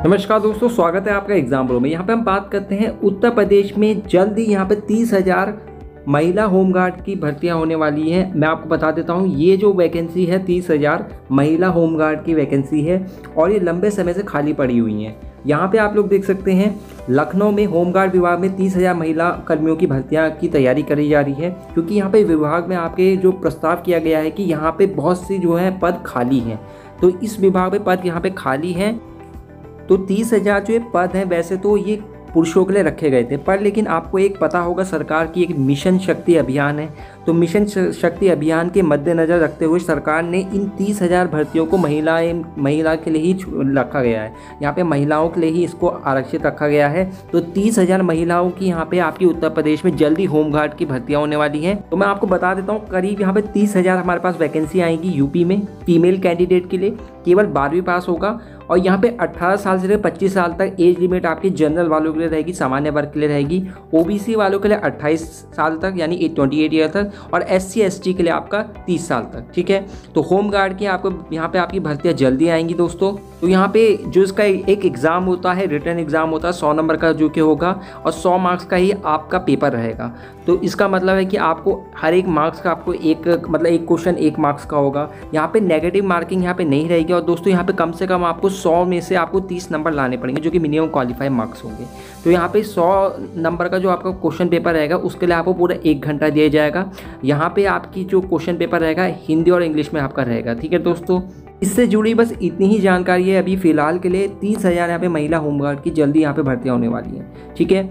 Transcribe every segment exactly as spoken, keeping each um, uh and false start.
नमस्कार दोस्तों, स्वागत है आपका एग्जाम प्रो में। यहाँ पे हम बात करते हैं उत्तर प्रदेश में जल्द ही यहाँ पे तीस हज़ार महिला होमगार्ड की भर्तियां होने वाली हैं। मैं आपको बता देता हूँ, ये जो वैकेंसी है तीस हज़ार महिला होमगार्ड की वैकेंसी है और ये लंबे समय से खाली पड़ी हुई हैं। यहाँ पे आप लोग देख सकते हैं, लखनऊ में होमगार्ड विभाग में तीस हज़ार महिला कर्मियों की भर्तियां की तैयारी करी जा रही है, क्योंकि यहाँ पे विभाग में आपके जो प्रस्ताव किया गया है कि यहाँ पे बहुत सी जो है पद खाली हैं। तो इस विभाग में पद यहाँ पे खाली हैं। तो तीस हज़ार जो ये पद हैं, वैसे तो ये पुरुषों के लिए रखे गए थे, पर लेकिन आपको एक पता होगा, सरकार की एक मिशन शक्ति अभियान है। तो मिशन शक्ति अभियान के मद्देनज़र रखते हुए सरकार ने इन तीस हज़ार भर्तियों को महिलाएं महिला के लिए ही रखा गया है। यहाँ पे महिलाओं के लिए ही इसको आरक्षित रखा गया है। तो तीस हज़ार महिलाओं की यहाँ पे आपकी उत्तर प्रदेश में जल्दी होमगार्ड की भर्तियाँ होने वाली हैं। तो मैं आपको बता देता हूँ, करीब यहाँ पे तीस हज़ार हमारे पास वैकेंसी आएगी यूपी में फीमेल कैंडिडेट के लिए। केवल बारहवीं पास होगा और यहाँ पे अठारह साल से लेकर पच्चीस साल तक एज लिमिट आपकी जनरल वालों के लिए रहेगी, सामान्य वर्ग के लिए रहेगी। ओबीसी वालों के लिए अट्ठाईस साल तक यानी अट्ठाईस ईयर तक, और एससी एसटी के लिए आपका तीस साल तक। ठीक है, तो होम गार्ड की आपको यहाँ पे आपकी भर्तियाँ जल्दी आएंगी दोस्तों। तो यहाँ पे जो इसका एक एग्ज़ाम होता है, रिटर्न एग्ज़ाम होता है सौ नंबर का जो कि होगा, और सौ मार्क्स का ही आपका पेपर रहेगा। तो इसका मतलब है कि आपको हर एक मार्क्स का आपको एक मतलब एक क्वेश्चन एक मार्क्स का होगा। यहाँ पे नेगेटिव मार्किंग यहाँ पे नहीं रहेगी। और दोस्तों यहाँ पे कम से कम आपको सौ में से आपको तीस नंबर लाने पड़ेंगे, जो कि मिनिमम क्वालिफाई मार्क्स होंगे। तो यहाँ पे सौ नंबर का जो आपका क्वेश्चन पेपर रहेगा, उसके लिए आपको पूरा एक घंटा दिया जाएगा। यहाँ पे आपकी जो क्वेश्चन पेपर रहेगा हिंदी और इंग्लिश में आपका रहेगा। ठीक है दोस्तों, इससे जुड़ी बस इतनी ही जानकारी है अभी फ़िलहाल के लिए। तीस हज़ार यहाँ पे महिला होमगार्ड की जल्दी यहाँ पे भर्तियाँ होने वाली हैं। ठीक है,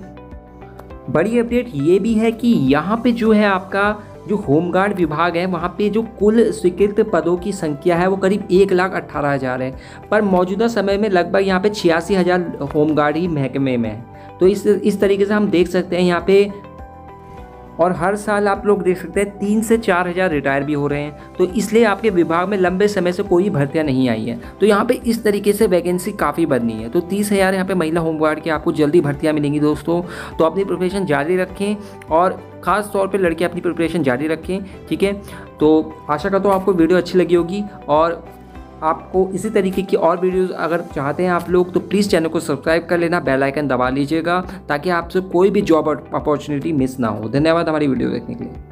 बड़ी अपडेट ये भी है कि यहाँ पे जो है आपका जो होमगार्ड विभाग है, वहाँ पे जो कुल स्वीकृत पदों की संख्या है वो करीब एक लाख अट्ठारह हज़ार है, पर मौजूदा समय में लगभग यहाँ पे छियासी हज़ार होमगार्ड ही महकमे में है। तो इस इस तरीके से हम देख सकते हैं यहाँ पे, और हर साल आप लोग देख सकते हैं तीन से चार हज़ार रिटायर भी हो रहे हैं। तो इसलिए आपके विभाग में लंबे समय से कोई भर्तियां नहीं आई हैं। तो यहाँ पे इस तरीके से वैकेंसी काफ़ी बढ़नी है। तो तीस हज़ार यहाँ पे महिला होमगार्ड की आपको जल्दी भर्तियां मिलेंगी दोस्तों। तो अपनी प्रिपरेशन जारी रखें, और ख़ास तौर पे लड़के अपनी प्रिपरेशन जारी रखें। ठीक है, तो आशा करता हूँ आपको वीडियो अच्छी लगी होगी, और आपको इसी तरीके की और वीडियोस अगर चाहते हैं आप लोग, तो प्लीज़ चैनल को सब्सक्राइब कर लेना, बेल आइकन दबा लीजिएगा, ताकि आपसे कोई भी जॉब अपॉर्चुनिटी मिस ना हो। धन्यवाद हमारी वीडियो देखने के लिए।